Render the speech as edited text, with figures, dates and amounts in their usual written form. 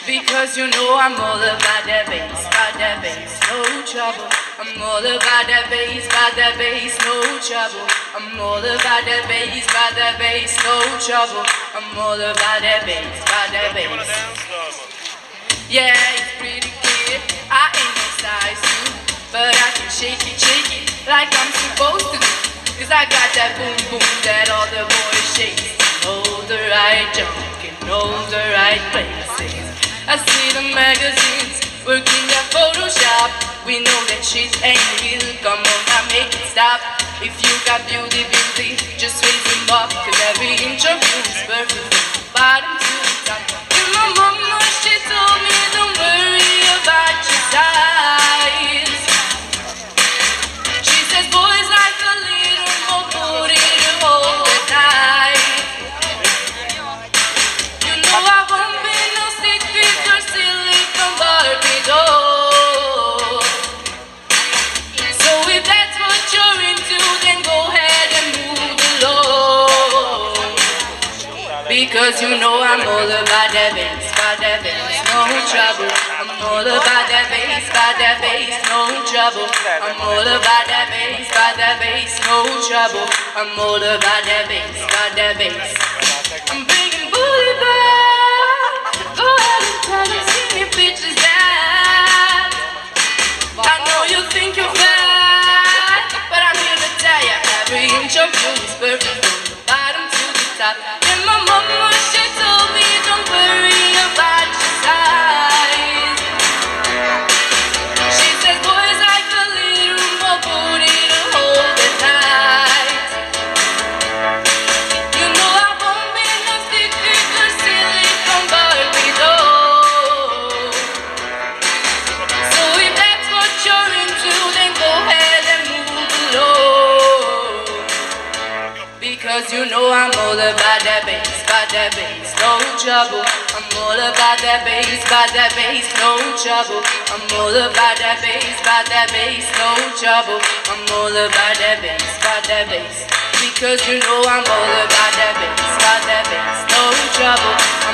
Because you know I'm all about that bass, no trouble. I'm all about that bass, no trouble. I'm all about that bass, no trouble. I'm all about that bass. Yeah, it's pretty clear, I ain't no size 2, but I can shake it like I'm supposed to do. 'Cause I got that boom boom that all the boys shake. Know the right junk and know the right places. I see the magazines working their Photoshop. We know that shit ain't real, come on now make it stop. If you got beauty, just raise them up. 'Cause every inch of you is perfect from bottom to the top. And my mama, she told me don't worry about your size. She says boys like a little more booty to hold the tight. You know I won't be no stick figure silicone Barbie doll. So if that's what you're into, then go ahead and move along. Because you know I'm all about that bass, no trouble. I'm all about that bass, no trouble. I'm all about that bass, no trouble. I'm all about that bass. I'm bringing booty back. Go ahead and try to see me bitches that. I know you think you're fat, but I'm here to tell you every inch of you is perfect from the bottom to the top. And my mama, she told me don't worry about your size. She says boys like a little more booty to hold it tight. You know I won't be no stick figure silicone Barbie doll. So if that's what you're into, then go ahead and move along. Because you know I'm all about that bass, no trouble. I'm all about that bass, no trouble. I'm all about that bass, no trouble. I'm all about that bass. Because you know I'm all about that bass, no trouble.